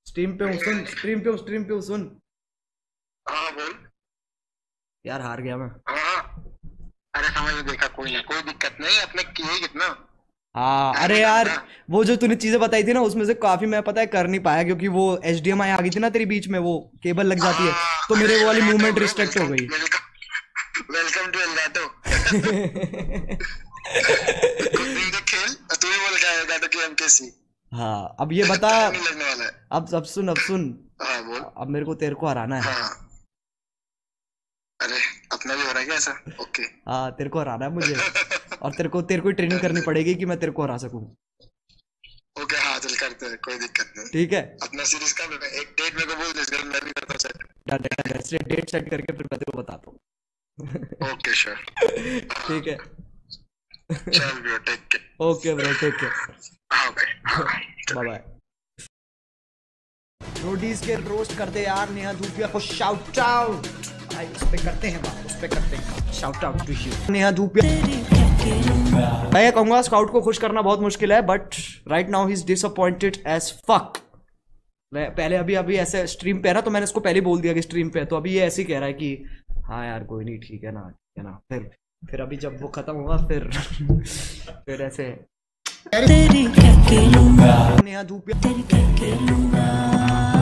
Stream पे हूँ, सुन stream पे हूँ, सुन। हाँ बोल। यार हार गया मैं। हाँ अरे समझ में देखा, कोई ना, कोई दिक्कत नहीं, अपने किए कितना। हाँ टाइम अरे ही यार, लगेगा। वो जो तूने चीजें बताई थी ना उसमें से काफी मैं पता है कर नहीं पाया, क्योंकि वो HDMI आ गई थी ना तेरी बीच में, वो केबल लग जाती है, तो अरे मेरे वो वाली एल्गाटो मूवमेंट ब्रो, रिस्ट्रिक्ट हो वेलकम गई। Welcome welcome to Elgato. खुद भी देख खेल, तू भी बोल क्या एल्गाटो की एमकेसी। हाँ अब ये बता। टाइम नहीं लगने वाला है। अब सुन। हाँ बोल। अब मेरे को तेरे को हराना है। हाँ अरे अपना भी हो रहा है क्या ऐसा? ओके। हाँ तेरे को हराना है मुझे। और तेरे को ही ट्रेनिंग करनी पड़ेगी कि मैं तेरे को हरा सकूं। ओके हाँ चल करते हैं, कोई दिक्कत नहीं। ठीक है। अपना सीरीज का एक डेट मेरे को बोल दे, इसके बाद मैं भी करता हूँ सेट। डेट सेट करके फिर मैं तेरे को बताता हूँ। Okay sure. हाँ ठीक है। चल bro, take care. Okay bro, take care. हाँ भाई, हाँ बाय बाय। रोडीज के रोस्ट कर दे यार नेहा धूपिया को, शाउट आउट। भाई उस पे करते हैं बात, उस पे करते हैं shout out to you Neha Dhupia. मैं ये कहूंगा स्काउट को खुश करना बहुत मुश्किल है, but right now he is disappointed as fuck. मैं पहले अभी अभी ऐसे स्ट्रीम पे है ना, तो मैंने इसको पहले बोल दिया कि स्ट्रीम पे है, तो अभी ये ऐसे ही कह रहा है कि हाँ यार कोई नहीं, ठीक है ना, ठीक है ना। फिर अभी जब वो खत्म होगा फिर फिर ऐसे नेहा धूपिया